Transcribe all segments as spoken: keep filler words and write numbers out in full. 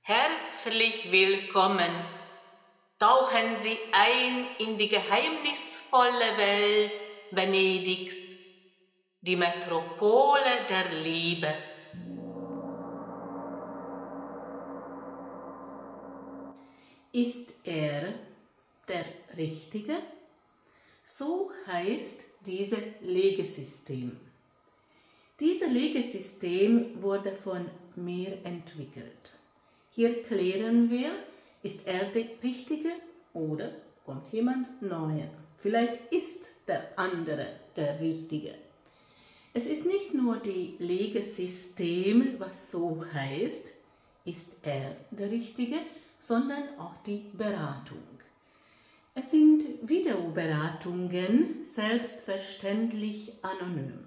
Herzlich willkommen. Tauchen Sie ein in die geheimnisvolle Welt Venedigs, die Metropole der Liebe. Ist er der Richtige? So heißt dieses Legesystem. Dieses Legesystem wurde von mir entwickelt. Hier klären wir, ist er der Richtige oder kommt jemand Neuer? Vielleicht ist der andere der Richtige. Es ist nicht nur die Legesystem, was so heißt, ist er der Richtige, sondern auch die Beratung. Es sind Videoberatungen, selbstverständlich anonym.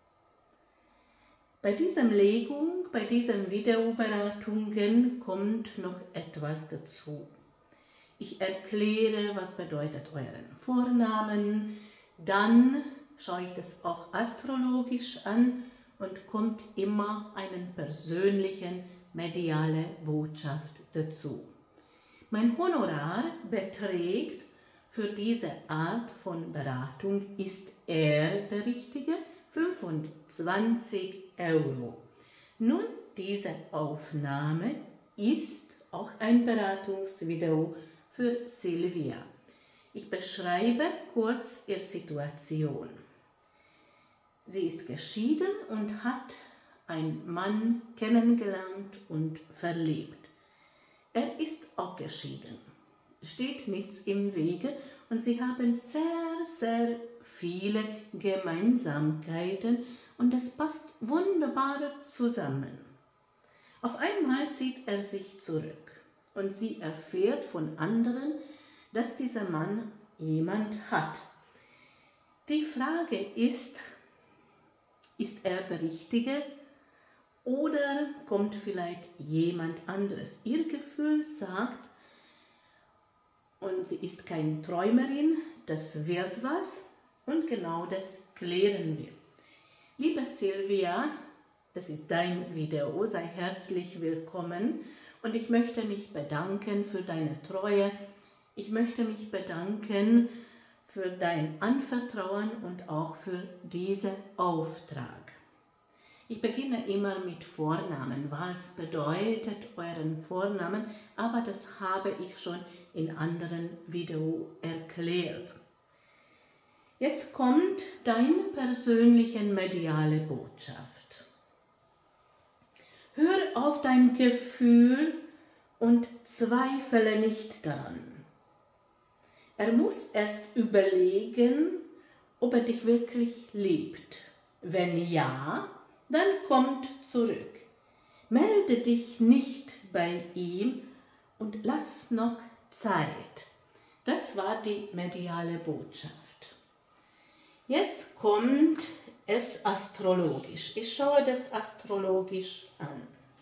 Bei dieser Legung, bei diesen Videoberatungen kommt noch etwas dazu. Ich erkläre, was bedeutet euren Vornamen, dann schaue ich das auch astrologisch an und kommt immer eine persönliche mediale Botschaft dazu. Mein Honorar beträgt für diese Art von Beratung, ist er der Richtige, fünfundzwanzig Euro. Nun, diese Aufnahme ist auch ein Beratungsvideo für Silvia. Ich beschreibe kurz ihre Situation. Sie ist geschieden und hat einen Mann kennengelernt und verliebt. Er ist auch geschieden. Steht nichts im Wege und sie haben sehr, sehr viele Gemeinsamkeiten und das passt wunderbar zusammen. Auf einmal zieht er sich zurück und sie erfährt von anderen, dass dieser Mann jemand hat. Die Frage ist, ist er der Richtige oder kommt vielleicht jemand anderes? Ihr Gefühl sagt, und sie ist keine Träumerin, das wird was und genau das klären wir. Liebe Silvia, das ist dein Video, sei herzlich willkommen und ich möchte mich bedanken für deine Treue. Ich möchte mich bedanken für dein Anvertrauen und auch für diesen Auftrag. Ich beginne immer mit Vornamen. Was bedeutet euren Vornamen? Aber das habe ich schon in anderen Videos erklärt. Jetzt kommt deine persönliche mediale Botschaft. Hör auf dein Gefühl und zweifle nicht daran. Er muss erst überlegen, ob er dich wirklich liebt. Wenn ja, dann kommt zurück. Melde dich nicht bei ihm und lass noch Zeit. Das war die mediale Botschaft. Jetzt kommt es astrologisch. Ich schaue das astrologisch an.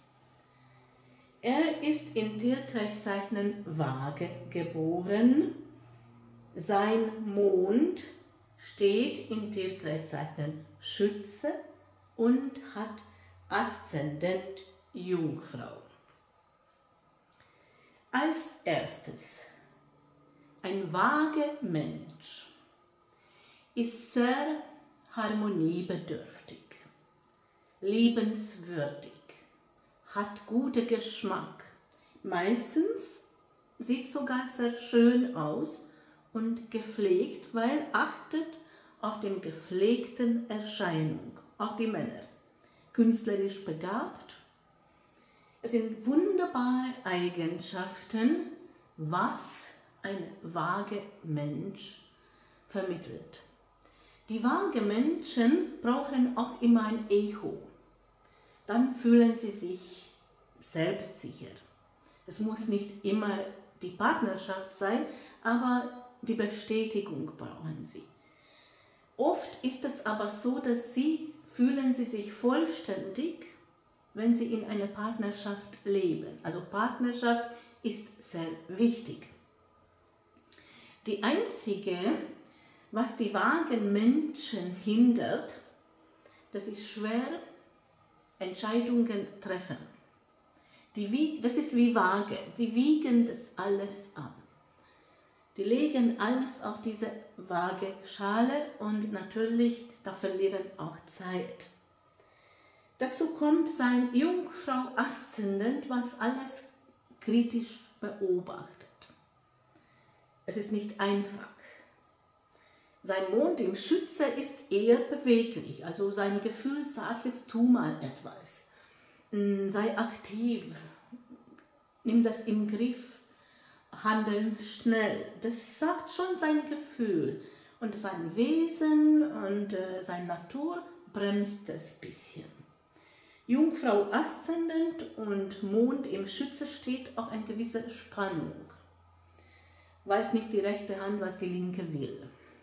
Er ist in Tierkreiszeichen Waage geboren. Sein Mond steht in Tierkreiszeichen Schütze und hat Aszendent Jungfrau. Als erstes, ein Waage-Mensch ist sehr harmoniebedürftig, liebenswürdig, hat guten Geschmack. Meistens sieht sogar sehr schön aus und gepflegt, weil achtet auf den gepflegten Erscheinung. Auch die Männer, künstlerisch begabt. Es sind wunderbare Eigenschaften, was ein Waage-Mensch vermittelt. Die Waage-Menschen brauchen auch immer ein Echo. Dann fühlen sie sich selbstsicher. Es muss nicht immer die Partnerschaft sein, aber die Bestätigung brauchen sie. Oft ist es aber so, dass sie fühlen sie sich vollständig, wenn sie in einer Partnerschaft leben. Also Partnerschaft ist sehr wichtig. Die einzige, was die Waage-Menschen hindert, das ist schwer Entscheidungen treffen. Die, das ist wie Waage, die wiegen das alles ab. Die legen alles auf diese Waageschale und natürlich, da verlieren auch Zeit. Dazu kommt sein Jungfrau-Aszendent, was alles kritisch beobachtet. Es ist nicht einfach. Sein Mond im Schütze ist eher beweglich, also sein Gefühl sagt jetzt, tu mal etwas. Sei aktiv, nimm das im Griff, handeln schnell. Das sagt schon sein Gefühl. Und sein Wesen und äh, seine Natur bremst das bisschen. Jungfrau Aszendent und Mond im Schütze steht auch eine gewisse Spannung. Weiß nicht die rechte Hand, was die linke will.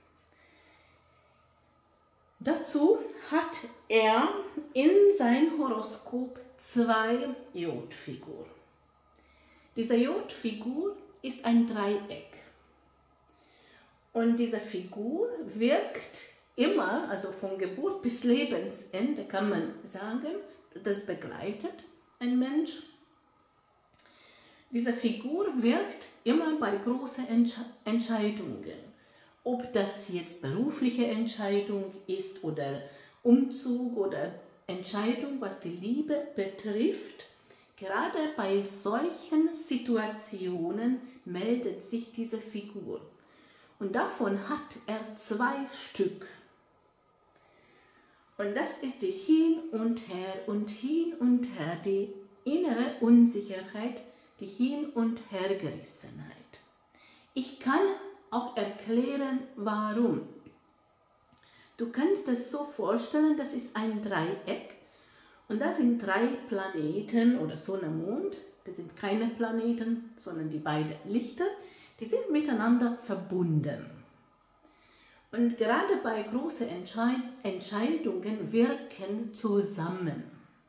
Dazu hat er in sein Horoskop zwei Jodfiguren. Diese Jodfigur ist ein Dreieck. Und diese Figur wirkt immer, also von Geburt bis Lebensende, kann man sagen, das begleitet ein Mensch. Diese Figur wirkt immer bei großen Entsche- Entscheidungen. Ob das jetzt berufliche Entscheidung ist oder Umzug oder Entscheidung, was die Liebe betrifft, gerade bei solchen Situationen meldet sich diese Figur. Und davon hat er zwei Stück. Und das ist die Hin und Her und Hin und Her, die innere Unsicherheit, die Hin- und Hergerissenheit. Ich kann auch erklären, warum. Du kannst es so vorstellen, das ist ein Dreieck und da sind drei Planeten oder Sonne, Mond, das sind keine Planeten, sondern die beiden Lichter, die sind miteinander verbunden. Und gerade bei großen Entscheid Entscheidungen wirken zusammen.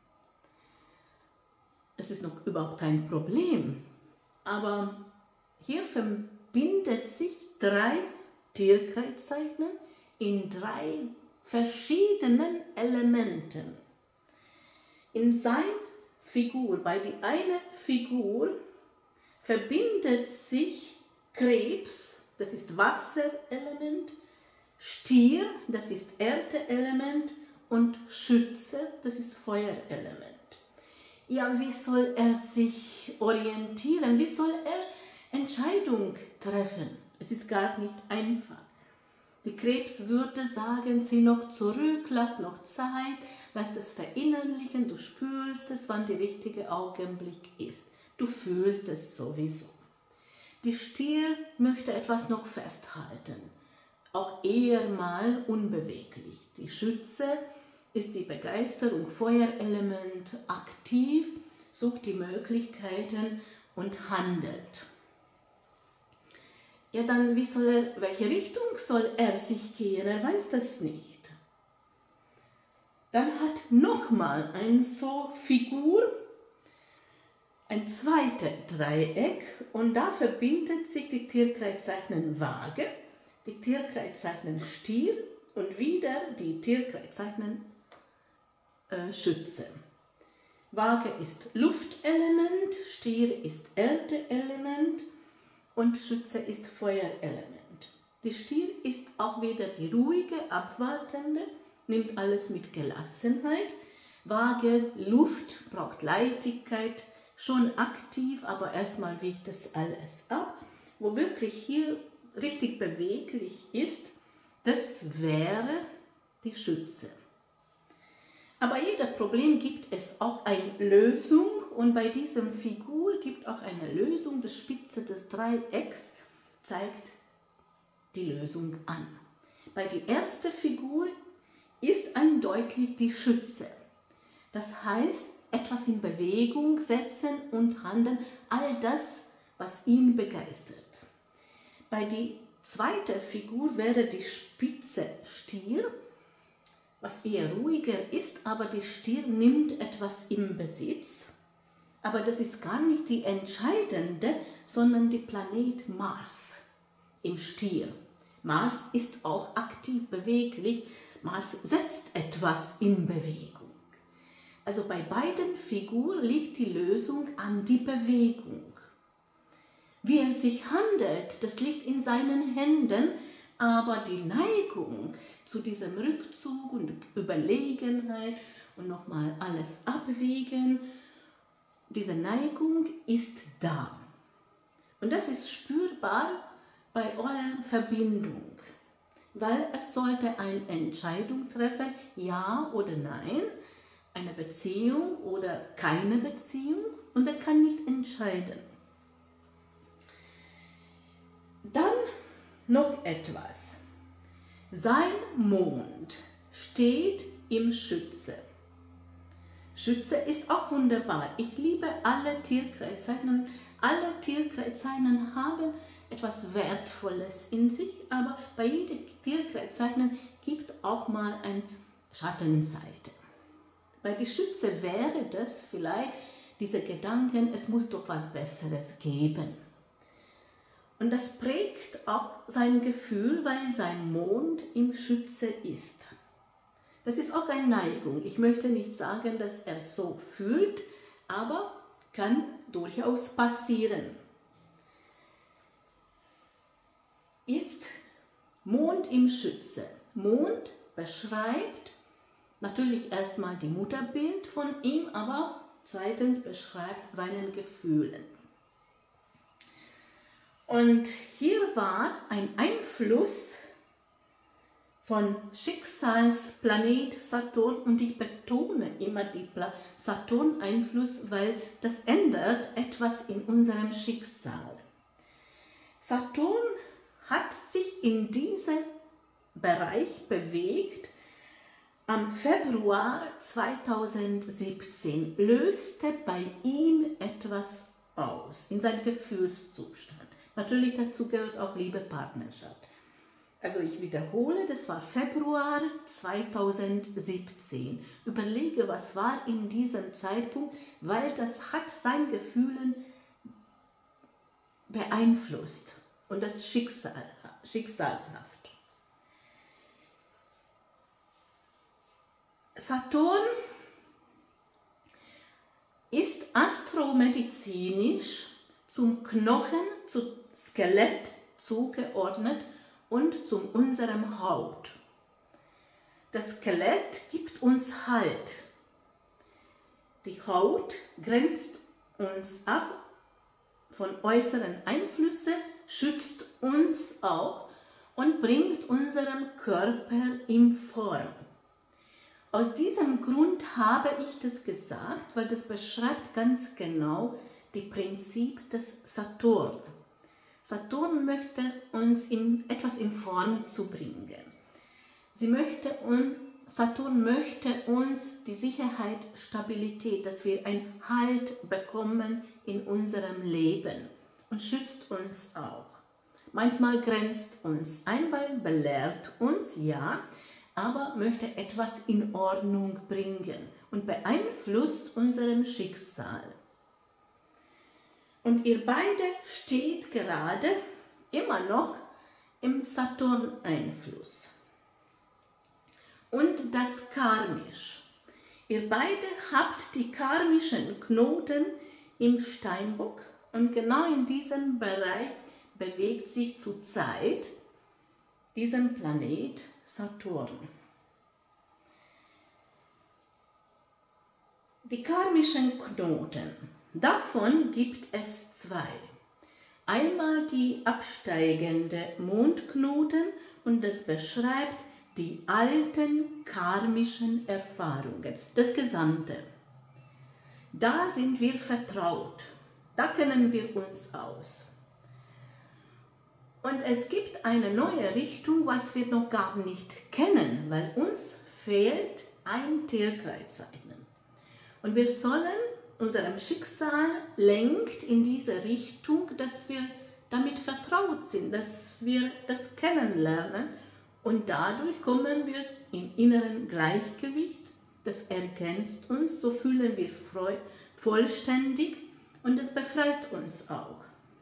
Das ist noch überhaupt kein Problem, aber hier verbindet sich drei Tierkreiszeichen in drei verschiedenen Elementen. In seiner Figur, bei der eine Figur verbindet sich Krebs, das ist Wasserelement, Stier, das ist Erdeelement und Schütze, das ist Feuerelement. Ja, wie soll er sich orientieren? Wie soll er Entscheidungen treffen? Es ist gar nicht einfach. Die Krebs würde sagen, zieh noch zurück, lass noch Zeit, lass das verinnerlichen, du spürst es, wann der richtige Augenblick ist. Du fühlst es sowieso. Die Stier möchte etwas noch festhalten, auch eher mal unbeweglich. Die Schütze ist die Begeisterung, Feuerelement, aktiv, sucht die Möglichkeiten und handelt. Ja, dann, wie soll er, welche Richtung soll er sich gehen? Er weiß das nicht. Dann hat nochmal eine so Figur, ein zweites Dreieck und da verbindet sich die Tierkreiszeichen Waage, die Tierkreiszeichen Stier und wieder die Tierkreiszeichen äh, Schütze. Waage ist Luftelement, Stier ist Erdeelement und Schütze ist Feuerelement. Die Stier ist auch wieder die ruhige, abwartende, nimmt alles mit Gelassenheit. Waage, Luft, braucht Leichtigkeit, schon aktiv, aber erstmal wiegt das alles ab. Wo wirklich hier richtig beweglich ist, das wäre die Schütze. Aber jeder Problem gibt es auch eine Lösung und bei diesem Figur gibt auch eine Lösung. Die Spitze des Dreiecks zeigt die Lösung an. Bei der ersten Figur ist eindeutig die Schütze. Das heißt, etwas in Bewegung setzen und handeln, all das, was ihn begeistert. Bei der zweiten Figur wäre die Spitze Stier, was eher ruhiger ist, aber die Stier nimmt etwas im Besitz. Aber das ist gar nicht die entscheidende, sondern die Planet Mars im Stier. Mars ist auch aktiv beweglich, Mars setzt etwas in Bewegung. Also bei beiden Figuren liegt die Lösung an die Bewegung. Wie er sich handelt, das liegt in seinen Händen, aber die Neigung zu diesem Rückzug und Überlegenheit und nochmal alles abwägen, diese Neigung ist da. Und das ist spürbar bei eurer Verbindung, weil es sollte eine Entscheidung treffen, ja oder nein, eine Beziehung oder keine Beziehung, und er kann nicht entscheiden. Dann noch etwas. Sein Mond steht im Schütze. Schütze ist auch wunderbar. Ich liebe alle Tierkreiszeichen. Alle Tierkreiszeichen haben etwas Wertvolles in sich, aber bei jedem Tierkreiszeichen gibt auch mal eine Schattenseite. Bei der Schütze wäre das vielleicht diese Gedanken, es muss doch was Besseres geben. Und das prägt auch sein Gefühl, weil sein Mond im Schütze ist. Das ist auch eine Neigung. Ich möchte nicht sagen, dass er so fühlt, aber kann durchaus passieren. Jetzt Mond im Schütze. Mond beschreibt natürlich erstmal die Mutterbild von ihm, aber zweitens beschreibt seine Gefühle. Und hier war ein Einfluss von Schicksalsplanet Saturn, und ich betone immer den Saturn-Einfluss, weil das ändert etwas in unserem Schicksal. Saturn hat sich in diesem Bereich bewegt. Am Februar zweitausendsiebzehn löste bei ihm etwas aus, in seinem Gefühlszustand. Natürlich dazu gehört auch Liebe, Partnerschaft. Also ich wiederhole, das war Februar zweitausendsiebzehn. Überlege, was war in diesem Zeitpunkt, weil das hat sein Gefühlen beeinflusst und das Schicksal, schicksalshaft. Saturn ist astromedizinisch zum Knochen, zum Skelett zugeordnet und zu unserem Haut. Das Skelett gibt uns Halt. Die Haut grenzt uns ab von äußeren Einflüssen, schützt uns auch und bringt unseren Körper in Form. Aus diesem Grund habe ich das gesagt, weil das beschreibt ganz genau das Prinzip des Saturn. Saturn möchte uns in, etwas in Form zu bringen. Sie möchte un, Saturn möchte uns die Sicherheit, Stabilität, dass wir einen Halt bekommen in unserem Leben, und schützt uns auch. Manchmal grenzt uns ein, weil belehrt uns, ja, aber möchte etwas in Ordnung bringen und beeinflusst unserem Schicksal. Und ihr beide steht gerade immer noch im Saturn-Einfluss. Und das karmisch. Ihr beide habt die karmischen Knoten im Steinbock, und genau in diesem Bereich bewegt sich zurzeit diesen Planet Saturn. Die karmischen Knoten, davon gibt es zwei. Einmal die absteigende Mondknoten, und das beschreibt die alten karmischen Erfahrungen, das Gesamte. Da sind wir vertraut, da kennen wir uns aus. Und es gibt eine neue Richtung, was wir noch gar nicht kennen, weil uns fehlt ein Tierkreiszeichen. Und wir sollen, unserem Schicksal lenkt in diese Richtung, dass wir damit vertraut sind, dass wir das kennenlernen, und dadurch kommen wir in inneren Gleichgewicht, das ergänzt uns, so fühlen wir vollständig, und es befreit uns auch.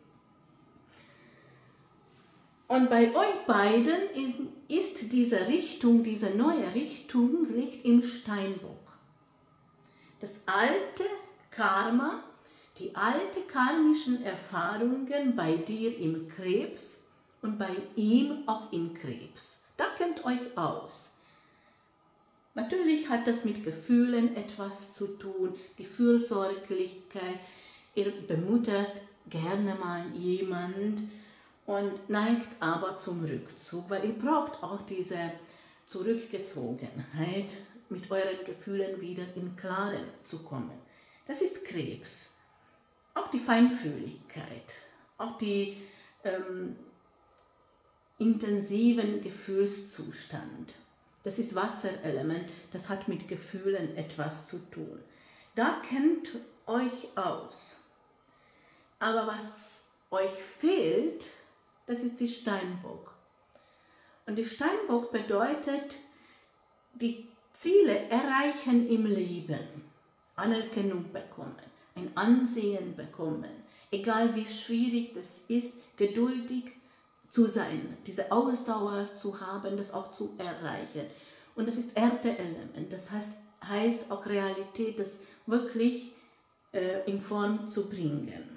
Und bei euch beiden ist, ist diese Richtung, diese neue Richtung liegt im Steinbock. das alte Karma, die alten karmischen Erfahrungen bei dir im Krebs und bei ihm auch im Krebs. Da kennt euch aus. Natürlich hat das mit Gefühlen etwas zu tun, die Fürsorglichkeit. Ihr bemuttert gerne mal jemand und neigt aber zum Rückzug, weil ihr braucht auch diese Zurückgezogenheit, mit euren Gefühlen wieder in Klaren zu kommen. Das ist Krebs. Auch die Feinfühligkeit, auch die ähm, intensiven Gefühlszustand. Das ist Wasserelement, das hat mit Gefühlen etwas zu tun. Da kennt euch aus. Aber was euch fehlt, das ist die Steinbock. Und die Steinbock bedeutet, die Ziele erreichen im Leben, Anerkennung bekommen, ein Ansehen bekommen, egal wie schwierig das ist, geduldig zu sein, diese Ausdauer zu haben, das auch zu erreichen. Und das ist Erdeelement, das heißt, heißt auch Realität, das wirklich äh, in Form zu bringen.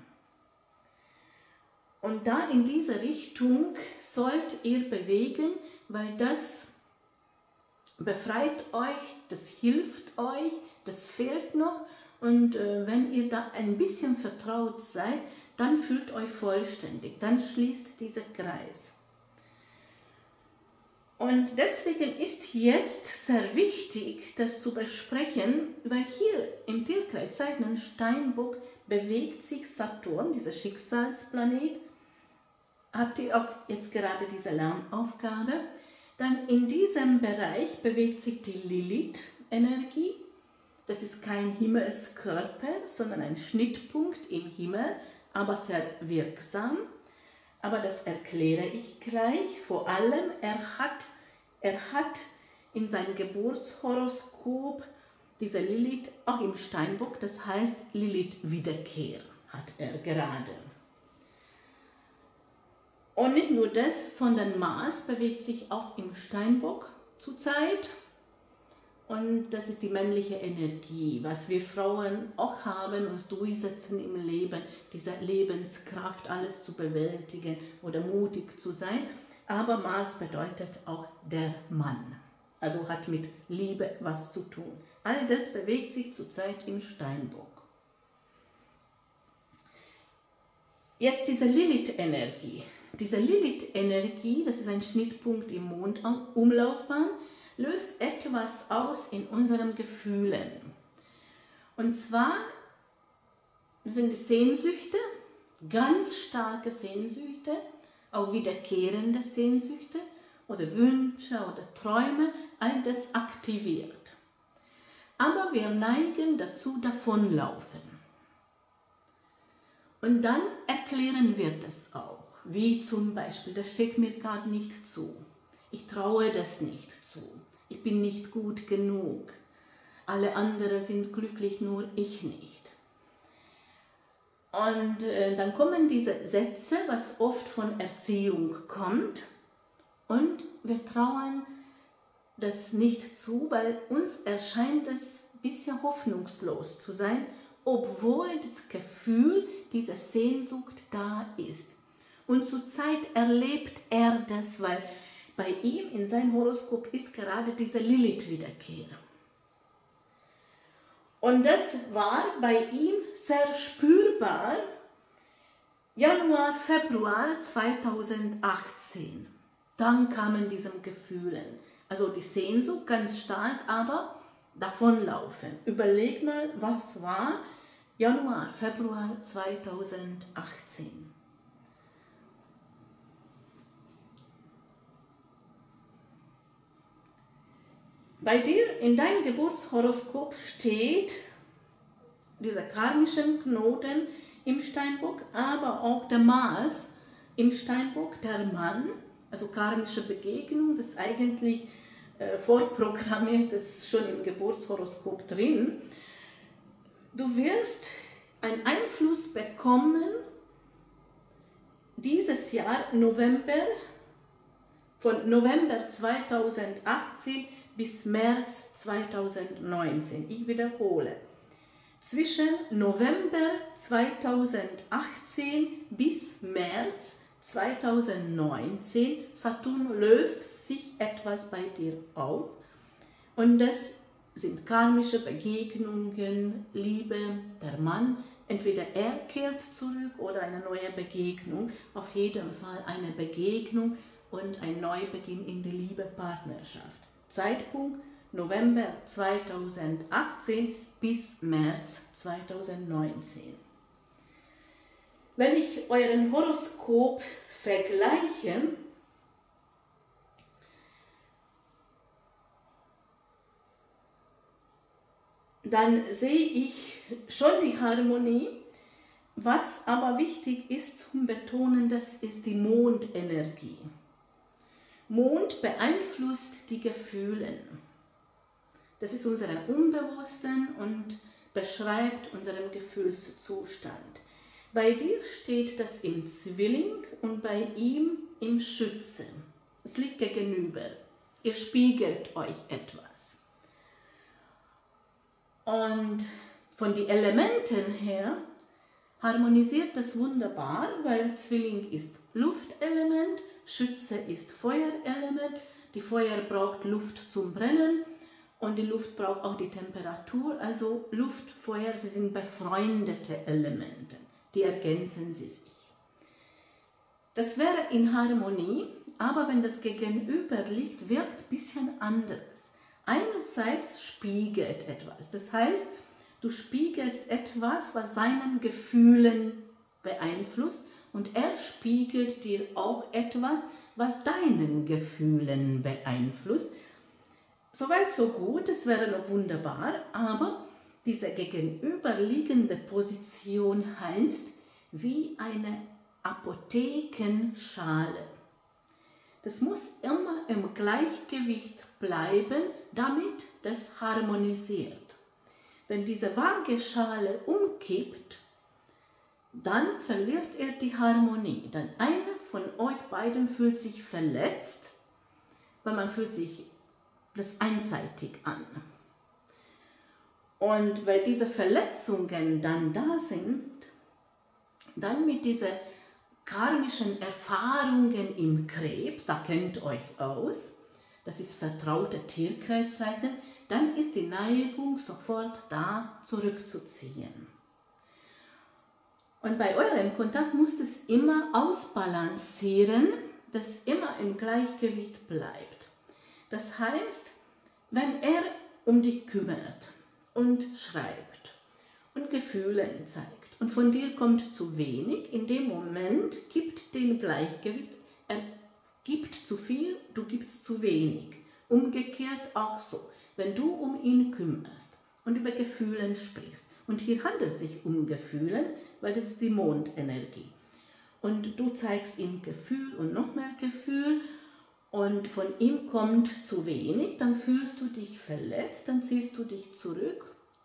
Und da in diese Richtung sollt ihr bewegen, weil das befreit euch, das hilft euch, das fehlt noch. Und äh, wenn ihr da ein bisschen vertraut seid, dann fühlt euch vollständig, dann schließt dieser Kreis. Und deswegen ist jetzt sehr wichtig, das zu besprechen, weil hier im Tierkreiszeichen Steinbock bewegt sich Saturn, dieser Schicksalsplanet. Habt ihr auch jetzt gerade diese Lernaufgabe? Dann in diesem Bereich bewegt sich die Lilith-Energie. Das ist kein Himmelskörper, sondern ein Schnittpunkt im Himmel, aber sehr wirksam. Aber das erkläre ich gleich. Vor allem, er hat, er hat in seinem Geburtshoroskop diese Lilith auch im Steinbock, das heißt Lilith-Wiederkehr hat er gerade. Und nicht nur das, sondern Mars bewegt sich auch im Steinbock zurzeit. Und das ist die männliche Energie, was wir Frauen auch haben, uns durchsetzen im Leben, diese Lebenskraft, alles zu bewältigen oder mutig zu sein. Aber Mars bedeutet auch der Mann, also hat mit Liebe was zu tun. All das bewegt sich zurzeit im Steinbock. Jetzt diese Lilith-Energie. Diese Lilith-Energie, das ist ein Schnittpunkt im Mondumlaufbahn, löst etwas aus in unseren Gefühlen. Und zwar sind es Sehnsüchte, ganz starke Sehnsüchte, auch wiederkehrende Sehnsüchte oder Wünsche oder Träume, all das aktiviert. Aber wir neigen dazu, davonlaufen. Und dann erklären wir das auch, wie zum Beispiel, das steht mir gerade nicht zu. Ich traue das nicht zu. Ich bin nicht gut genug. Alle anderen sind glücklich, nur ich nicht. Und äh, dann kommen diese Sätze, was oft von Erziehung kommt. Und wir trauen das nicht zu, weil uns erscheint es ein bisschen hoffnungslos zu sein, obwohl das Gefühl, diese Sehnsucht da ist. Und zurzeit erlebt er das, weil bei ihm in seinem Horoskop ist gerade diese Lilith-Wiederkehr. Und das war bei ihm sehr spürbar, Januar, Februar zweitausendachtzehn. Dann kamen diese Gefühle, also die Sehnsucht ganz stark, aber davonlaufen. Überleg mal, was war Januar, Februar zweitausendachtzehn. Bei dir in deinem Geburtshoroskop steht dieser karmische Knoten im Steinbock, aber auch der Mars im Steinbock, der Mann, also karmische Begegnung, das ist eigentlich äh, vorprogrammiert, das ist schon im Geburtshoroskop drin. Du wirst einen Einfluss bekommen, dieses Jahr November, von November zweitausendachtzehn bis März zweitausendneunzehn. Ich wiederhole. Zwischen November zweitausendachtzehn bis März zweitausendneunzehn, Saturn löst sich etwas bei dir auf und das sind karmische Begegnungen, Liebe, der Mann, entweder er kehrt zurück oder eine neue Begegnung, auf jeden Fall eine Begegnung und ein Neubeginn in die Liebe, Partnerschaft. Zeitpunkt November zweitausendachtzehn bis März zweitausendneunzehn. Wenn ich euren Horoskop vergleiche, dann sehe ich schon die Harmonie. Was aber wichtig ist zum Betonen, das ist die Mondenergie. Mond beeinflusst die Gefühle. Das ist unser Unbewussten und beschreibt unseren Gefühlszustand. Bei dir steht das im Zwilling und bei ihm im Schütze. Es liegt gegenüber. Ihr spiegelt euch etwas. Und von den Elementen her harmonisiert das wunderbar, weil Zwilling ist Luftelement, Schütze ist Feuerelement. Die Feuer braucht Luft zum Brennen und die Luft braucht auch die Temperatur. Also Luft, Feuer, sie sind befreundete Elemente. Die ergänzen sie sich. Das wäre in Harmonie, aber wenn das Gegenüber liegt, wirkt ein bisschen anderes. Einerseits spiegelt etwas, das heißt, du spiegelst etwas, was seinen Gefühlen beeinflusst und er spiegelt dir auch etwas, was deinen Gefühlen beeinflusst. Soweit so gut, das wäre noch wunderbar, aber diese gegenüberliegende Position heißt wie eine Apothekenschale. Das muss immer im Gleichgewicht bleiben, damit das harmonisiert. Wenn diese Waageschale umkippt, dann verliert er die Harmonie. Dann einer von euch beiden fühlt sich verletzt, weil man fühlt sich das einseitig an. Und weil diese Verletzungen dann da sind, dann mit diesen karmischen Erfahrungen im Krebs, da kennt euch aus, das ist vertraute Tierkreiszeichen, dann ist die Neigung sofort da, zurückzuziehen. Und bei eurem Kontakt muss es immer ausbalancieren, dass immer im Gleichgewicht bleibt. Das heißt, wenn er um dich kümmert und schreibt und Gefühle zeigt und von dir kommt zu wenig, in dem Moment gibt den Gleichgewicht, er gibt zu viel, du gibst zu wenig. Umgekehrt auch so, wenn du um ihn kümmerst und über Gefühle sprichst, und hier handelt es sich um Gefühle, weil das ist die Mondenergie, und du zeigst ihm Gefühl und noch mehr Gefühl, und von ihm kommt zu wenig, dann fühlst du dich verletzt, dann ziehst du dich zurück.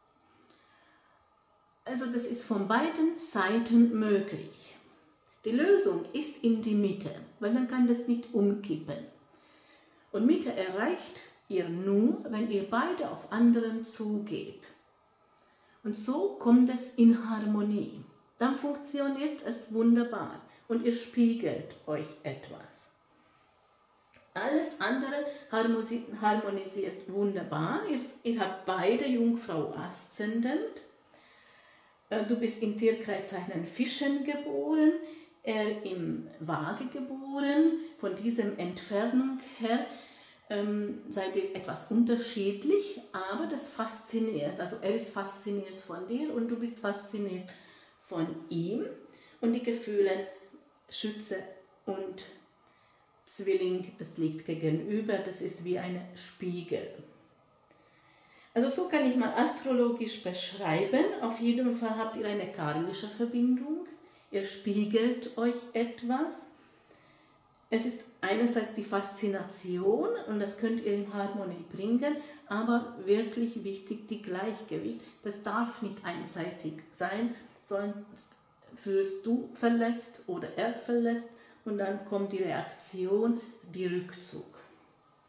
Also das ist von beiden Seiten möglich. Die Lösung ist in die Mitte, weil dann kann das nicht umkippen. Und Mitte erreicht ihr nur, wenn ihr beide auf anderen zugeht. Und so kommt es in Harmonie. Dann funktioniert es wunderbar und ihr spiegelt euch etwas. Alles andere harmonisiert wunderbar. Ihr, ihr habt beide Jungfrau Aszendent. Du bist im Tierkreiszeichen Fischen geboren, er im Waage geboren. Von dieser Entfernung her ähm, seid ihr etwas unterschiedlich, aber das fasziniert. Also er ist fasziniert von dir und du bist fasziniert von ihm. Und die Gefühle Schütze und Zwilling, das liegt gegenüber, das ist wie ein Spiegel. Also so kann ich mal astrologisch beschreiben. Auf jeden Fall habt ihr eine karmische Verbindung. Ihr spiegelt euch etwas. Es ist einerseits die Faszination und das könnt ihr in Harmonie bringen, aber wirklich wichtig, die Gleichgewicht. Das darf nicht einseitig sein, sonst fühlst du verletzt oder er verletzt und dann kommt die Reaktion, die Rückzug.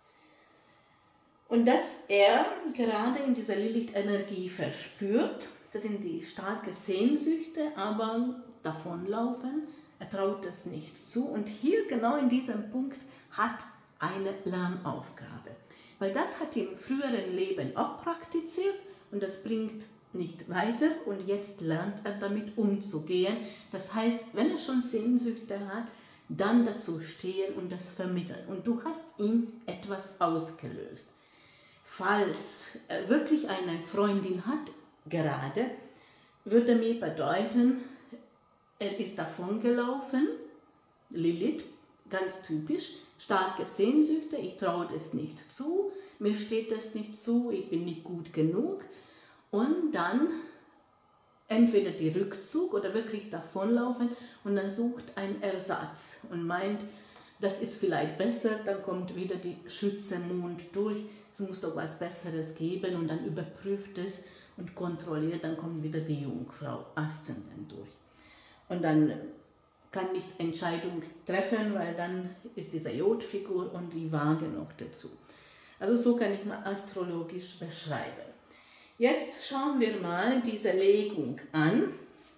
Und dass er gerade in dieser Lilith-Energie verspürt, das sind die starken Sehnsüchte, aber davonlaufen, er traut es nicht zu. Und hier genau in diesem Punkt hat eine Lernaufgabe. Weil das hat er im früheren Leben auch praktiziert und das bringt nicht weiter und jetzt lernt er damit umzugehen. Das heißt, wenn er schon Sehnsüchte hat, dann dazu stehen und das vermitteln. Und du hast ihm etwas ausgelöst. Falls er wirklich eine Freundin hat, gerade, würde mir bedeuten, er ist davongelaufen, Lilith, ganz typisch, starke Sehnsüchte, ich traue es nicht zu, mir steht es nicht zu, ich bin nicht gut genug. Und dann entweder die Rückzug oder wirklich davonlaufen und dann sucht ein Ersatz und meint, das ist vielleicht besser, dann kommt wieder die Schützenmond durch, es muss doch was Besseres geben und dann überprüft es und kontrolliert, dann kommt wieder die Jungfrau Aszendent durch. Und dann kann nicht Entscheidung treffen, weil dann ist diese Jodfigur und die Waage noch dazu. Also so kann ich mal astrologisch beschreiben. Jetzt schauen wir mal diese Legung an.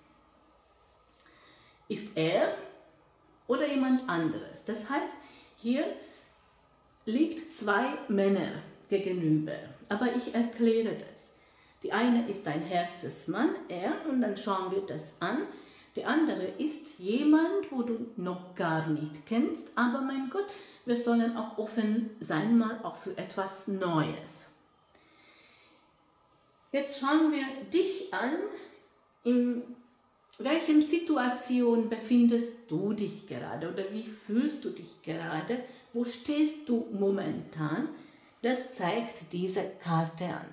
Ist er oder jemand anderes? Das heißt, hier liegt zwei Männer gegenüber, aber ich erkläre das. Die eine ist ein Herzensmann, er, und dann schauen wir das an. Die andere ist jemand, wo du noch gar nicht kennst, aber mein Gott, wir sollen auch offen sein, mal auch für etwas Neues. Jetzt schauen wir dich an, in welcher Situation befindest du dich gerade oder wie fühlst du dich gerade, wo stehst du momentan, das zeigt diese Karte an.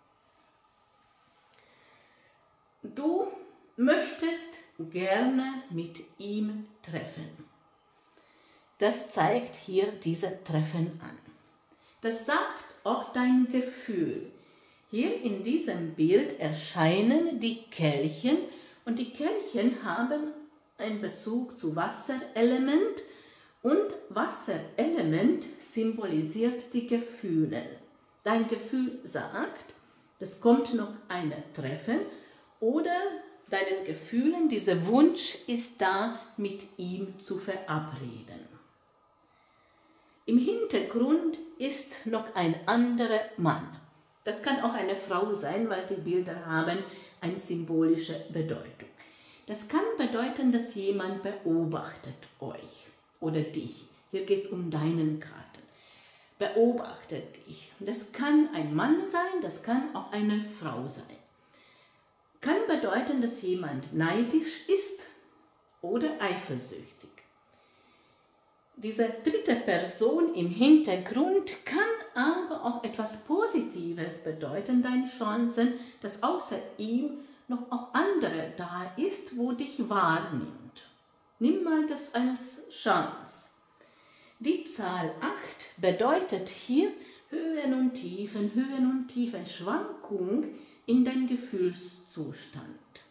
Du möchtest gerne mit ihm treffen. Das zeigt hier diese Treffen an. Das sagt auch dein Gefühl. Hier in diesem Bild erscheinen die Kelchen und die Kelchen haben einen Bezug zu Wasserelement und Wasserelement symbolisiert die Gefühle. Dein Gefühl sagt, es kommt noch ein Treffen oder deinen Gefühlen, dieser Wunsch ist da, mit ihm zu verabreden. Im Hintergrund ist noch ein anderer Mann. Das kann auch eine Frau sein, weil die Bilder haben eine symbolische Bedeutung. Das kann bedeuten, dass jemand beobachtet euch oder dich. Hier geht es um deinen Karten. Beobachtet dich. Das kann ein Mann sein, das kann auch eine Frau sein. Kann bedeuten, dass jemand neidisch ist oder eifersüchtig. Diese dritte Person im Hintergrund kann aber auch etwas Positives bedeuten, deine Chancen, dass außer ihm noch auch andere da ist, wo dich wahrnimmt. Nimm mal das als Chance. Die Zahl acht bedeutet hier Höhen und Tiefen, Höhen und Tiefen, Schwankung in deinem Gefühlszustand.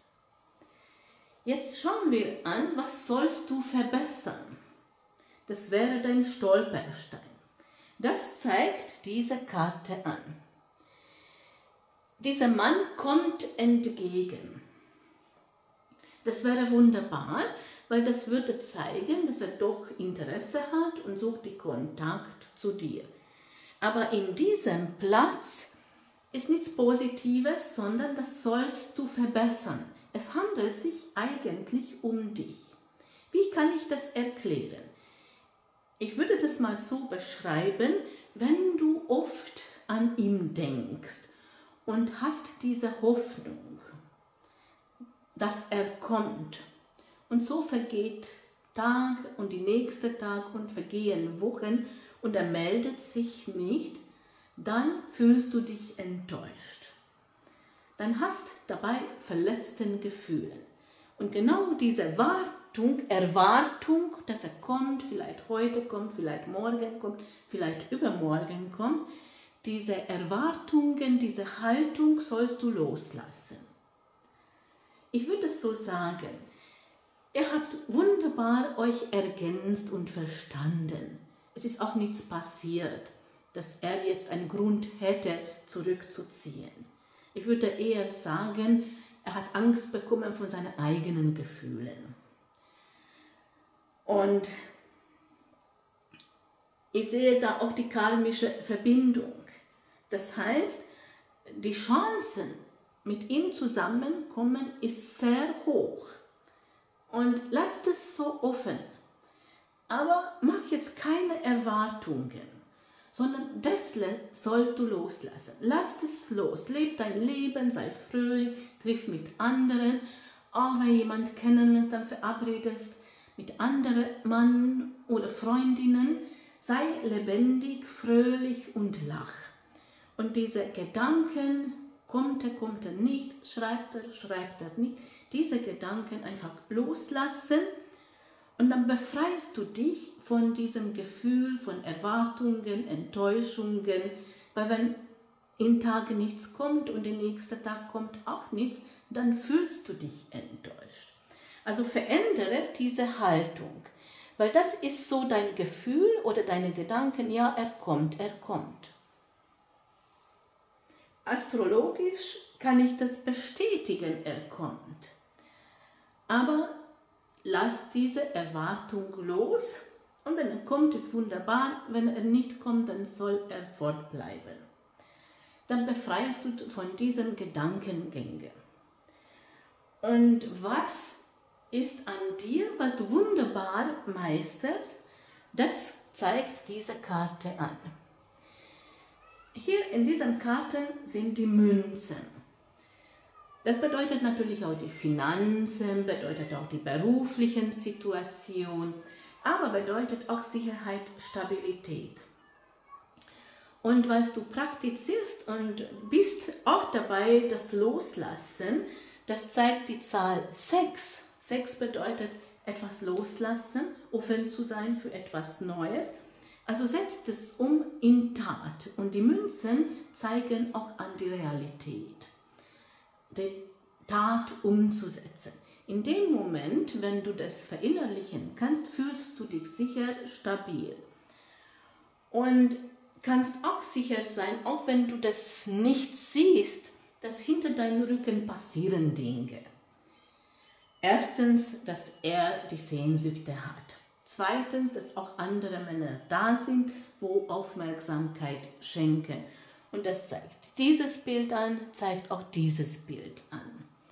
Jetzt schauen wir an, was sollst du verbessern? Das wäre dein Stolperstein. Das zeigt diese Karte an. Dieser Mann kommt entgegen. Das wäre wunderbar, weil das würde zeigen, dass er doch Interesse hat und sucht den Kontakt zu dir. Aber in diesem Platz ist nichts Positives, sondern das sollst du verbessern. Es handelt sich eigentlich um dich. Wie kann ich das erklären? Ich würde das mal so beschreiben, wenn du oft an ihn denkst und hast diese Hoffnung, dass er kommt. Und so vergeht Tag und die nächste Tag und vergehen Wochen und er meldet sich nicht, dann fühlst du dich enttäuscht. Dann hast dabei verletzten Gefühlen. Und genau diese Wartung, Erwartung, dass er kommt, vielleicht heute kommt, vielleicht morgen kommt, vielleicht übermorgen kommt, diese Erwartungen, diese Haltung sollst du loslassen. Ich würde es so sagen, ihr habt wunderbar euch ergänzt und verstanden. Es ist auch nichts passiert, dass er jetzt einen Grund hätte, zurückzuziehen. Ich würde eher sagen, er hat Angst bekommen von seinen eigenen Gefühlen. Und ich sehe da auch die karmische Verbindung. Das heißt, die Chancen, mit ihm zusammenkommen, ist sehr hoch. Und lasst es so offen. Aber mach jetzt keine Erwartungen, sondern das sollst du loslassen. Lass es los, leb dein Leben, sei fröhlich, triff mit anderen. Auch wenn jemand kennenlernst, dann verabredest mit anderen Mann oder Freundinnen. Sei lebendig, fröhlich und lach. Und diese Gedanken, kommt er, kommt er nicht, schreibt er, schreibt er nicht, diese Gedanken einfach loslassen. Und dann befreist du dich von diesem Gefühl von Erwartungen, Enttäuschungen, weil wenn in Tagen nichts kommt und der nächste Tag kommt auch nichts, dann fühlst du dich enttäuscht. Also verändere diese Haltung, weil das ist so dein Gefühl oder deine Gedanken, ja, er kommt, er kommt. Astrologisch kann ich das bestätigen, er kommt. Aber lass diese Erwartung los und wenn er kommt, ist wunderbar. Wenn er nicht kommt, dann soll er fortbleiben. Dann befreist du von diesem Gedankengänge. Und was ist an dir, was du wunderbar meisterst, das zeigt diese Karte an. Hier in diesen Karten sind die Münzen. Das bedeutet natürlich auch die Finanzen, bedeutet auch die beruflichen Situation, aber bedeutet auch Sicherheit, Stabilität. Und was du praktizierst und bist auch dabei, das Loslassen, das zeigt die Zahl sechs. sechs bedeutet etwas loslassen, offen zu sein für etwas Neues. Also setzt es um in Tat. Und die Münzen zeigen auch an die Realität. Die Tat umzusetzen. In dem Moment, wenn du das verinnerlichen kannst, fühlst du dich sicher, stabil. Und kannst auch sicher sein, auch wenn du das nicht siehst, dass hinter deinem Rücken passieren Dinge. Erstens, dass er die Sehnsüchte hat. Zweitens, dass auch andere Männer da sind, wo Aufmerksamkeit schenken. Und das zeigt dieses Bild an, zeigt auch dieses Bild an.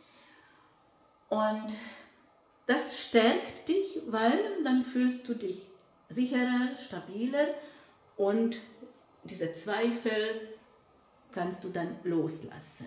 Und das stärkt dich, weil dann fühlst du dich sicherer, stabiler und diese Zweifel kannst du dann loslassen.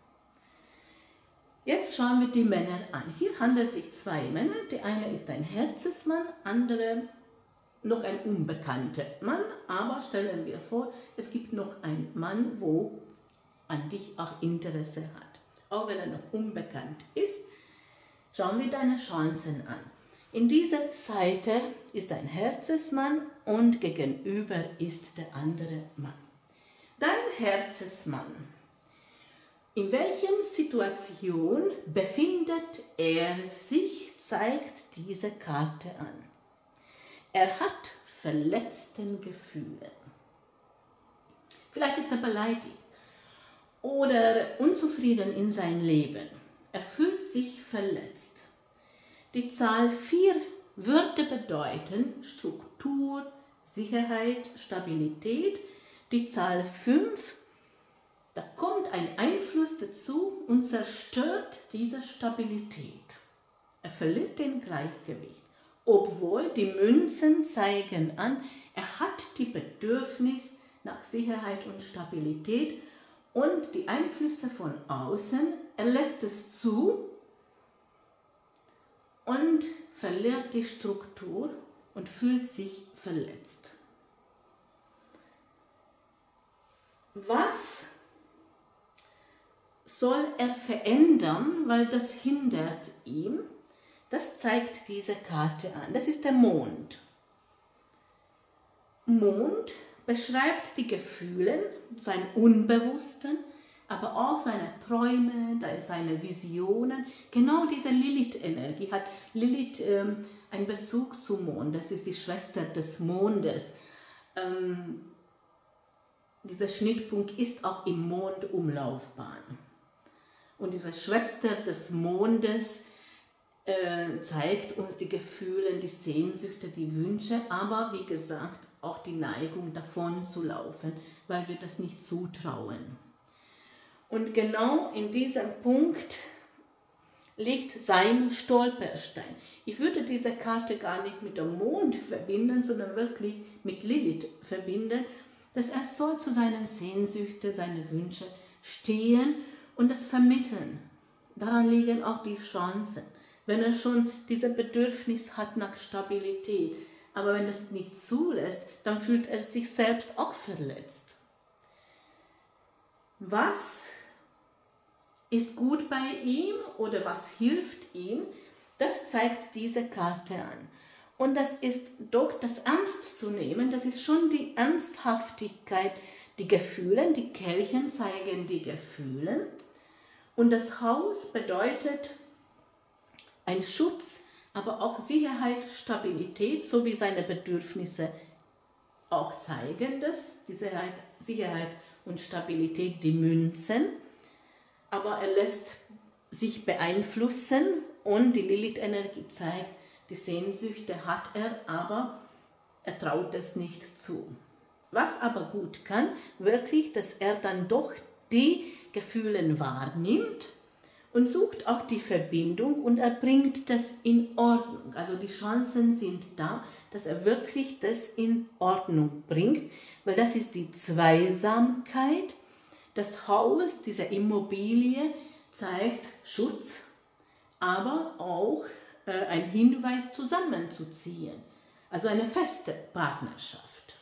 Jetzt schauen wir die Männer an. Hier handelt es sich zwei Männer. Der eine ist ein Herzensmann, andere noch ein unbekannter Mann. Aber stellen wir vor, es gibt noch einen Mann, wo an dich auch Interesse hat. Auch wenn er noch unbekannt ist, schauen wir deine Chancen an. In dieser Seite ist ein Herzensmann und gegenüber ist der andere Mann. Dein Herzensmann. In welcher Situation befindet er sich, zeigt diese Karte an. Er hat verletzte Gefühle. Vielleicht ist er beleidigt oder unzufrieden in sein Leben. Er fühlt sich verletzt. Die Zahl vier würde bedeuten Struktur, Sicherheit, Stabilität. Die Zahl fünf, da kommt ein Einfluss dazu und zerstört diese Stabilität. Er verliert den Gleichgewicht, obwohl die Münzen zeigen an, er hat die Bedürfnis nach Sicherheit und Stabilität und die Einflüsse von außen, er lässt es zu und verliert die Struktur und fühlt sich verletzt. Was soll er verändern, weil das hindert ihm? Das zeigt diese Karte an. Das ist der Mond. Mond beschreibt die Gefühle, sein Unbewussten, aber auch seine Träume, seine Visionen. Genau diese Lilith-Energie hat Lilith ähm, einen Bezug zum Mond. Das ist die Schwester des Mondes. Ähm, dieser Schnittpunkt ist auch im Mondumlaufbahn. Und diese Schwester des Mondes äh, zeigt uns die Gefühle, die Sehnsüchte, die Wünsche, aber wie gesagt auch die Neigung davon zu laufen, weil wir das nicht zutrauen. Und genau in diesem Punkt liegt sein Stolperstein. Ich würde diese Karte gar nicht mit dem Mond verbinden, sondern wirklich mit Lilith verbinden, dass er soll zu seinen Sehnsüchten, seinen Wünschen stehen und das vermitteln. Daran liegen auch die Chancen. Wenn er schon dieses Bedürfnis hat nach Stabilität, aber wenn es nicht zulässt, dann fühlt er sich selbst auch verletzt. Was ist gut bei ihm oder was hilft ihm, das zeigt diese Karte an. Und das ist doch das Ernst zu nehmen, das ist schon die Ernsthaftigkeit, die Gefühle, die Kelchen zeigen die Gefühle. Und das Haus bedeutet ein Schutz, aber auch Sicherheit, Stabilität, so wie seine Bedürfnisse auch zeigen das, die Sicherheit, Sicherheit und Stabilität, die Münzen. Aber er lässt sich beeinflussen und die Lilith-Energie zeigt, die Sehnsüchte hat er, aber er traut es nicht zu. Was aber gut kann, wirklich, dass er dann doch die Gefühle wahrnimmt und sucht auch die Verbindung und er bringt das in Ordnung. Also die Chancen sind da, dass er wirklich das in Ordnung bringt, weil das ist die Zweisamkeit. Das Haus, diese Immobilie zeigt Schutz, aber auch äh, ein Hinweis zusammenzuziehen, also eine feste Partnerschaft.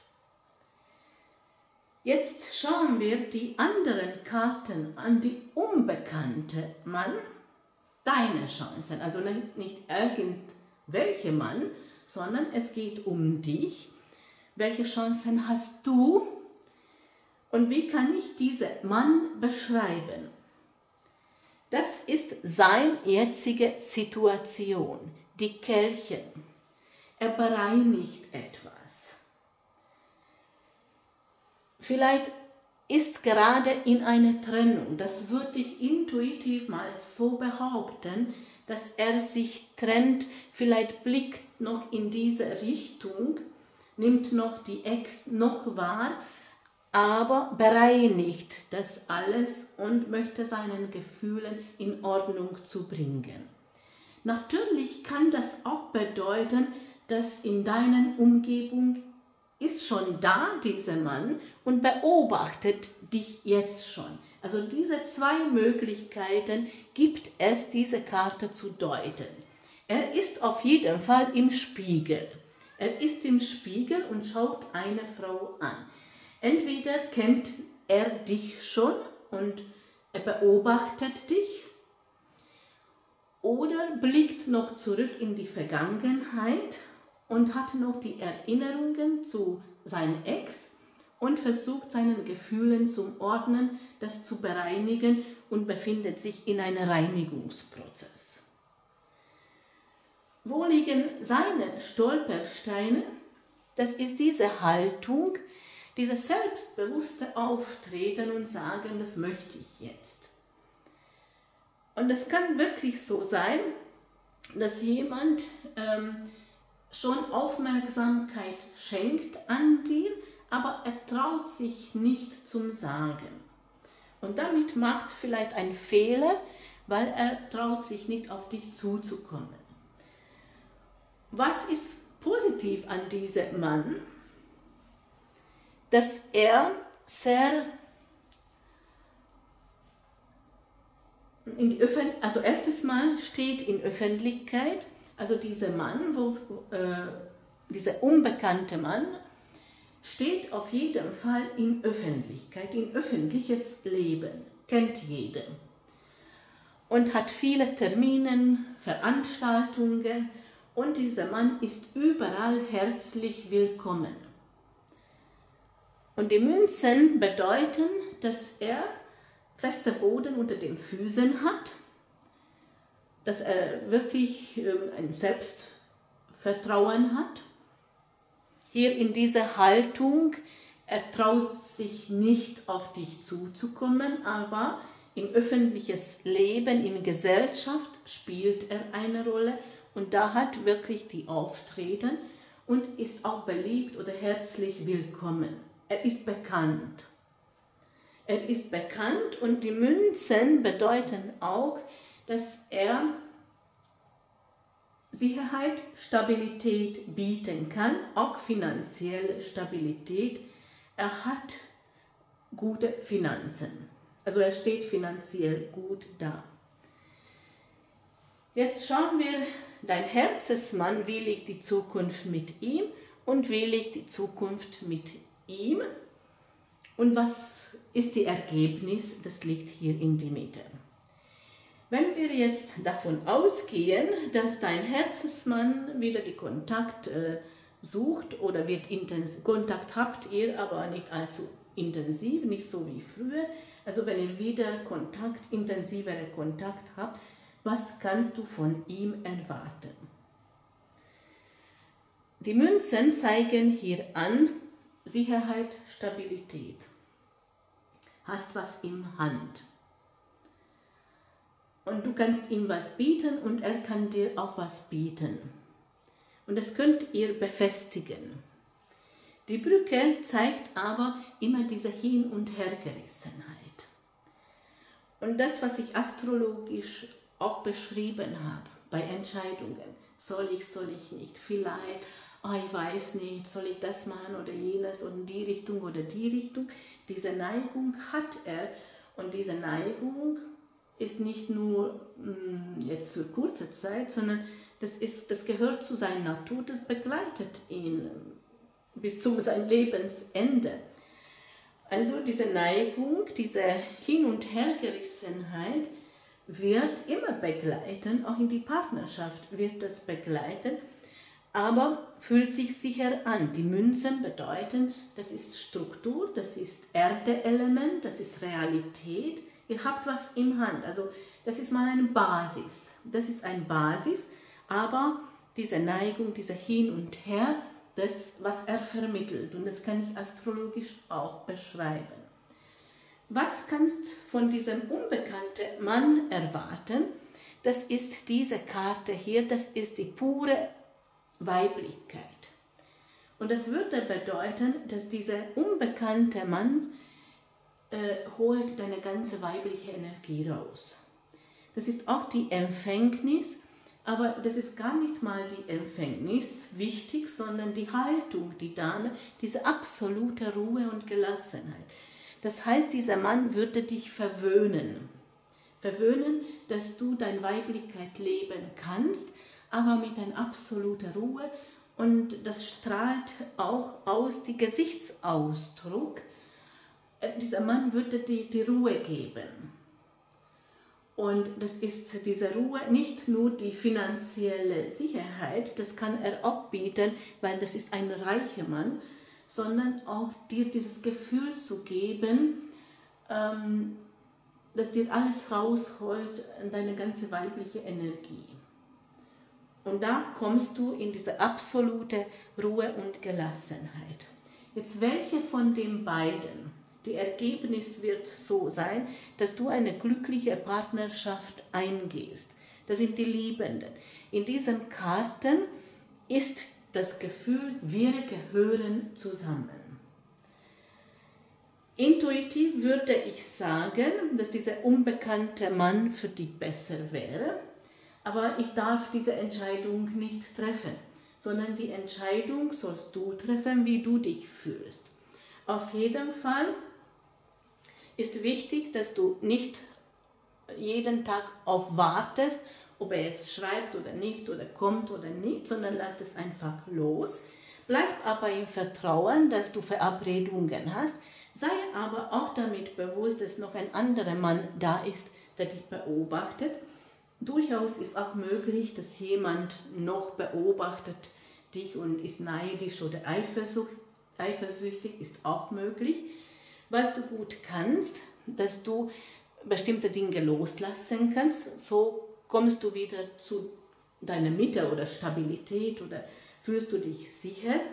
Jetzt schauen wir die anderen Karten an, die unbekannte Mann, deine Chancen, also nicht irgendwelche Mann, sondern es geht um dich. Welche Chancen hast du? Und wie kann ich diesen Mann beschreiben? Das ist seine jetzige Situation, die Kelche. Er bereinigt etwas. Vielleicht ist gerade in einer Trennung, das würde ich intuitiv mal so behaupten, dass er sich trennt, vielleicht blickt noch in diese Richtung, nimmt noch die Ex noch wahr, aber bereinigt das alles und möchte seinen Gefühlen in Ordnung zu bringen. Natürlich kann das auch bedeuten, dass in deiner Umgebung ist schon da dieser Mann und beobachtet dich jetzt schon. Also diese zwei Möglichkeiten gibt es, diese Karte zu deuten. Er ist auf jeden Fall im Spiegel. Er ist im Spiegel und schaut eine Frau an. Entweder kennt er dich schon und er beobachtet dich oder blickt noch zurück in die Vergangenheit und hat noch die Erinnerungen zu seinem Ex und versucht seinen Gefühlen zu ordnen, das zu bereinigen und befindet sich in einem Reinigungsprozess. Wo liegen seine Stolpersteine? Das ist diese Haltung, dieses selbstbewusste Auftreten und sagen, das möchte ich jetzt. Und es kann wirklich so sein, dass jemand ähm, schon Aufmerksamkeit schenkt an dir, aber er traut sich nicht zum Sagen. Und damit macht vielleicht einen Fehler, weil er traut sich nicht auf dich zuzukommen. Was ist positiv an diesem Mann? Dass er sehr in die Öffn- also erstes Mal steht in Öffentlichkeit, also dieser Mann, wo, äh, dieser unbekannte Mann, steht auf jeden Fall in Öffentlichkeit, in öffentliches Leben, kennt jeder und hat viele Termine, Veranstaltungen und dieser Mann ist überall herzlich willkommen. Und die Münzen bedeuten, dass er fester Boden unter den Füßen hat, dass er wirklich ein Selbstvertrauen hat. Hier in dieser Haltung, er traut sich nicht auf dich zuzukommen, aber Im öffentlichen Leben, in Gesellschaft spielt er eine Rolle und da hat wirklich die Auftreten und ist auch beliebt oder herzlich willkommen. Er ist bekannt. Er ist bekannt und die Münzen bedeuten auch, dass er Sicherheit, Stabilität bieten kann, auch finanzielle Stabilität. Er hat gute Finanzen. Also er steht finanziell gut da. Jetzt schauen wir, dein Herzensmann, wie liegt die Zukunft mit ihm und wie liegt die Zukunft mit ihm und was ist die Ergebnis, das liegt hier in die Mitte. Wenn wir jetzt davon ausgehen, dass dein Herzensmann wieder die Kontakt äh, sucht oder wird intensiv, Kontakt habt ihr, aber nicht allzu intensiv, nicht so wie früher, also wenn ihr wieder Kontakt, intensivere Kontakt habt, was kannst du von ihm erwarten? Die Münzen zeigen hier an Sicherheit, Stabilität. Hast was in Hand. Und du kannst ihm was bieten und er kann dir auch was bieten. Und das könnt ihr befestigen. Die Brücke zeigt aber immer diese Hin- und Hergerissenheit. Und das, was ich astrologisch auch beschrieben habe, bei Entscheidungen, soll ich, soll ich nicht, vielleicht, oh, ich weiß nicht, soll ich das machen oder jenes und in die Richtung oder die Richtung, diese Neigung hat er und diese Neigung ist nicht nur mh, jetzt für kurze Zeit, sondern das, ist, das gehört zu seiner Natur, das begleitet ihn bis zu seinem Lebensende. Also diese Neigung, diese Hin- und Hergerissenheit wird immer begleiten, auch in die Partnerschaft wird das begleiten, aber fühlt sich sicher an. Die Münzen bedeuten, das ist Struktur, das ist Erdeelement, das ist Realität. Ihr habt was in Hand, also das ist mal eine Basis. Das ist eine Basis, aber diese Neigung, dieser Hin und Her, das, was er vermittelt, und das kann ich astrologisch auch beschreiben. Was kannst du von diesem unbekannten Mann erwarten? Das ist diese Karte hier, das ist die pure Weiblichkeit. Und das würde bedeuten, dass dieser unbekannte Mann äh, holt deine ganze weibliche Energie raus. Das ist auch die Empfängnis, aber das ist gar nicht mal die Empfängnis wichtig, sondern die Haltung, die Dame, diese absolute Ruhe und Gelassenheit. Das heißt, dieser Mann würde dich verwöhnen. Verwöhnen, dass du deine Weiblichkeit leben kannst, aber mit einer absoluten Ruhe. Und das strahlt auch aus, die Gesichtsausdruck. Dieser Mann würde dir die Ruhe geben. Und das ist diese Ruhe, nicht nur die finanzielle Sicherheit, das kann er auch bieten, weil das ist ein reicher Mann, sondern auch dir dieses Gefühl zu geben, ähm, dass dir alles rausholt, deine ganze weibliche Energie. Und da kommst du in diese absolute Ruhe und Gelassenheit. Jetzt welche von den beiden? Die Ergebnis wird so sein, dass du eine glückliche Partnerschaft eingehst. Das sind die Liebenden. In diesen Karten ist das Gefühl, wir gehören zusammen. Intuitiv würde ich sagen, dass dieser unbekannte Mann für dich besser wäre, aber ich darf diese Entscheidung nicht treffen, sondern die Entscheidung sollst du treffen, wie du dich fühlst. Auf jeden Fall ist wichtig, dass du nicht jeden Tag auf wartest, ob er jetzt schreibt oder nicht oder kommt oder nicht, sondern lass es einfach los. Bleib aber im Vertrauen, dass du Verabredungen hast, sei aber auch damit bewusst, dass noch ein anderer Mann da ist, der dich beobachtet. Durchaus ist auch möglich, dass jemand noch beobachtet dich und ist neidisch oder eifersüchtig, ist auch möglich. Was du gut kannst, dass du bestimmte Dinge loslassen kannst, so kommst du wieder zu deiner Mitte oder Stabilität oder fühlst du dich sicher.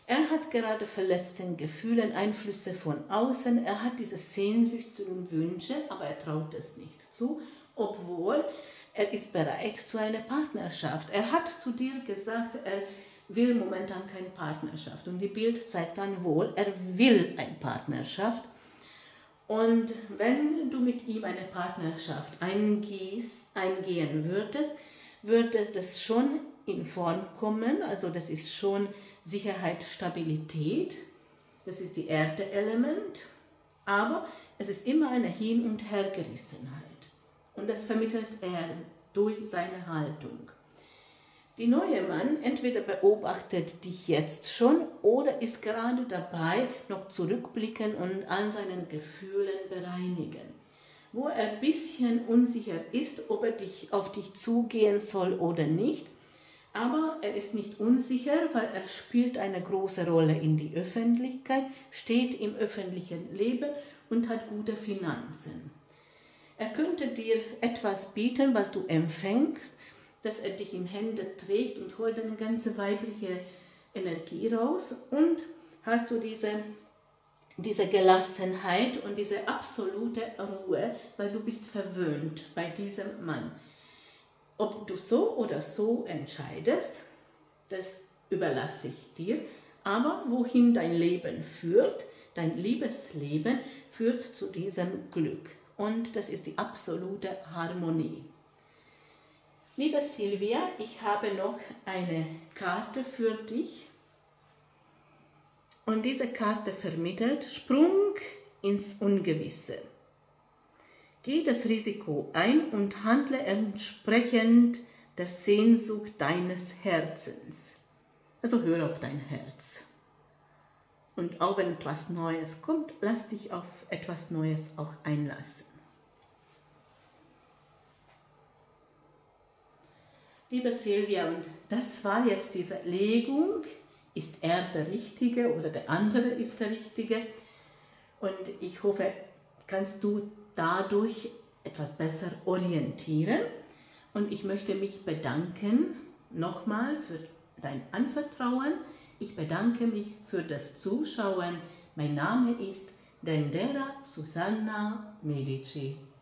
Er hat gerade verletzten Gefühlen, Einflüsse von außen, er hat diese Sehnsüchte und Wünsche, aber er traut es nicht zu, obwohl er ist bereit zu einer Partnerschaft. Er hat zu dir gesagt, er will momentan keine Partnerschaft. Und die Bild zeigt dann wohl, er will eine Partnerschaft. Und wenn du mit ihm eine Partnerschaft eingehst, eingehen würdest, würde das schon in Form kommen. Also das ist schon Sicherheit, Stabilität. Das ist die Erde-Element. Aber es ist immer eine Hin- und Hergerissenheit. Und das vermittelt er durch seine Haltung. Die neue Mann entweder beobachtet dich jetzt schon oder ist gerade dabei, noch zurückblicken und all seinen Gefühlen bereinigen. Wo er ein bisschen unsicher ist, ob er dich, auf dich zugehen soll oder nicht, aber er ist nicht unsicher, weil er spielt eine große Rolle in die Öffentlichkeit, steht im öffentlichen Leben und hat gute Finanzen. Er könnte dir etwas bieten, was du empfängst, dass er dich in Hände trägt und holt eine ganze weibliche Energie raus und hast du diese, diese Gelassenheit und diese absolute Ruhe, weil du bist verwöhnt bei diesem Mann. Ob du so oder so entscheidest, das überlasse ich dir, aber wohin dein Leben führt, dein Liebesleben führt zu diesem Glück und das ist die absolute Harmonie. Liebe Silvia, ich habe noch eine Karte für dich und diese Karte vermittelt Sprung ins Ungewisse. Geh das Risiko ein und handle entsprechend der Sehnsucht deines Herzens. Also hör auf dein Herz. Und auch wenn etwas Neues kommt, lass dich auf etwas Neues auch einlassen. Liebe Silvia, und das war jetzt diese Legung. Ist er der Richtige oder der andere ist der Richtige? Und ich hoffe, kannst du dadurch etwas besser orientieren. Und ich möchte mich bedanken nochmal für dein Anvertrauen. Ich bedanke mich für das Zuschauen. Mein Name ist Dendera Susanna Medici.